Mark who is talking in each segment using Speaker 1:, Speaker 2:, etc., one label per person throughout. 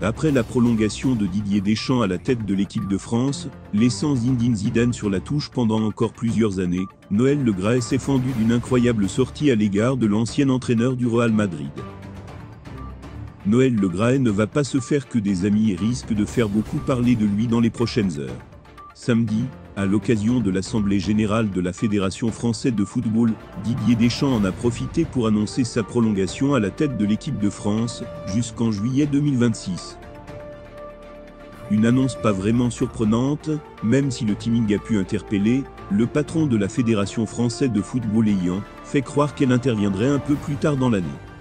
Speaker 1: Après la prolongation de Didier Deschamps à la tête de l'équipe de France, laissant Zinedine Zidane sur la touche pendant encore plusieurs années, Noël Le Graët s'est fendu d'une incroyable sortie à l'égard de l'ancien entraîneur du Real Madrid. Noël Le Graët ne va pas se faire que des amis et risque de faire beaucoup parler de lui dans les prochaines heures. Samedi, à l'occasion de l'Assemblée générale de la Fédération française de football, Didier Deschamps en a profité pour annoncer sa prolongation à la tête de l'équipe de France, jusqu'en juillet 2026. Une annonce pas vraiment surprenante, même si le teaming a pu interpeller, le patron de la Fédération française de football ayant fait croire qu'elle interviendrait un peu plus tard dans l'année.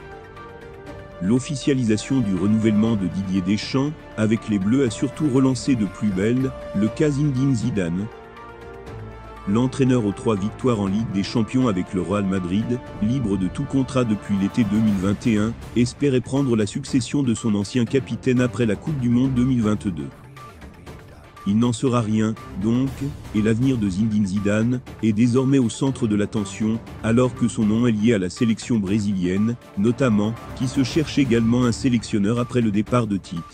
Speaker 1: L'officialisation du renouvellement de Didier Deschamps, avec les Bleus a surtout relancé de plus belle le cas Zinedine Zidane. L'entraîneur aux 3 victoires en Ligue des Champions avec le Real Madrid, libre de tout contrat depuis l'été 2021, espérait prendre la succession de son ancien capitaine après la Coupe du Monde 2022. Il n'en sera rien, donc, et l'avenir de Zinedine Zidane est désormais au centre de l'attention, alors que son nom est lié à la sélection brésilienne, notamment, qui se cherche également un sélectionneur après le départ de Tite.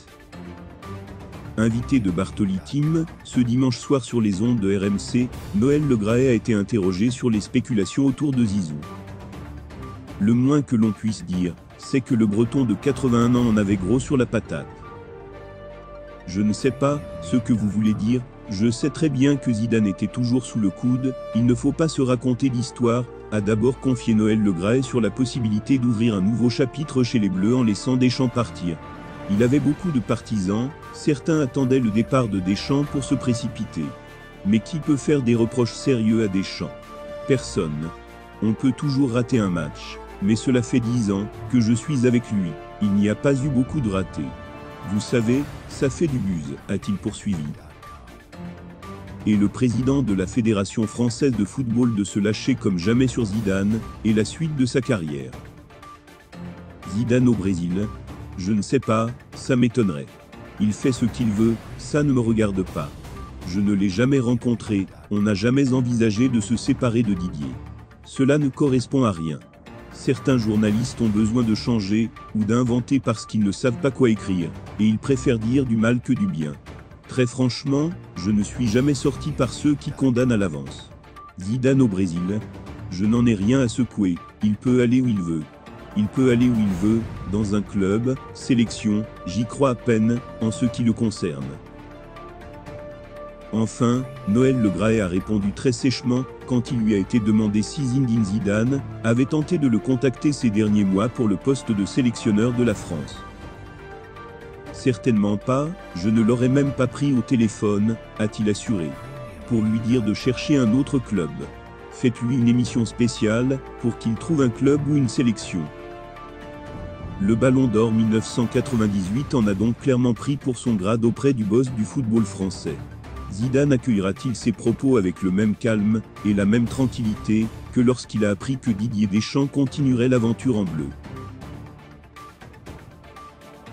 Speaker 1: Invité de Bartoli Team, ce dimanche soir sur les ondes de RMC, Noël Le Graët a été interrogé sur les spéculations autour de Zizou. Le moins que l'on puisse dire, c'est que le Breton de 81 ans en avait gros sur la patate. Je ne sais pas ce que vous voulez dire, je sais très bien que Zidane était toujours sous le coude, il ne faut pas se raconter d'histoire, a d'abord confié Noël Le Graët sur la possibilité d'ouvrir un nouveau chapitre chez les Bleus en laissant Deschamps partir. Il avait beaucoup de partisans, certains attendaient le départ de Deschamps pour se précipiter. Mais qui peut faire des reproches sérieux à Deschamps? Personne. On peut toujours rater un match. Mais cela fait 10 ans que je suis avec lui, il n'y a pas eu beaucoup de ratés. Vous savez, ça fait du buzz, a-t-il poursuivi. Et le président de la Fédération française de football de se lâcher comme jamais sur Zidane, et la suite de sa carrière. Zidane au Brésil? Je ne sais pas, ça m'étonnerait. Il fait ce qu'il veut, ça ne me regarde pas. Je ne l'ai jamais rencontré, on n'a jamais envisagé de se séparer de Didier. Cela ne correspond à rien. Certains journalistes ont besoin de changer, ou d'inventer parce qu'ils ne savent pas quoi écrire, et ils préfèrent dire du mal que du bien. Très franchement, je ne suis jamais sorti par ceux qui condamnent à l'avance. Zidane au Brésil? Je n'en ai rien à secouer, il peut aller où il veut. Il peut aller où il veut, dans un club, sélection, j'y crois à peine, en ce qui le concerne. Enfin, Noël Le Graët a répondu très sèchement, quand il lui a été demandé si Zinedine Zidane avait tenté de le contacter ces derniers mois pour le poste de sélectionneur de la France. Certainement pas, je ne l'aurais même pas pris au téléphone, a-t-il assuré. Pour lui dire de chercher un autre club. Faites-lui une émission spéciale, pour qu'il trouve un club ou une sélection. Le Ballon d'Or 1998 en a donc clairement pris pour son grade auprès du boss du football français. Zidane accueillera-t-il ses propos avec le même calme et la même tranquillité que lorsqu'il a appris que Didier Deschamps continuerait l'aventure en bleu?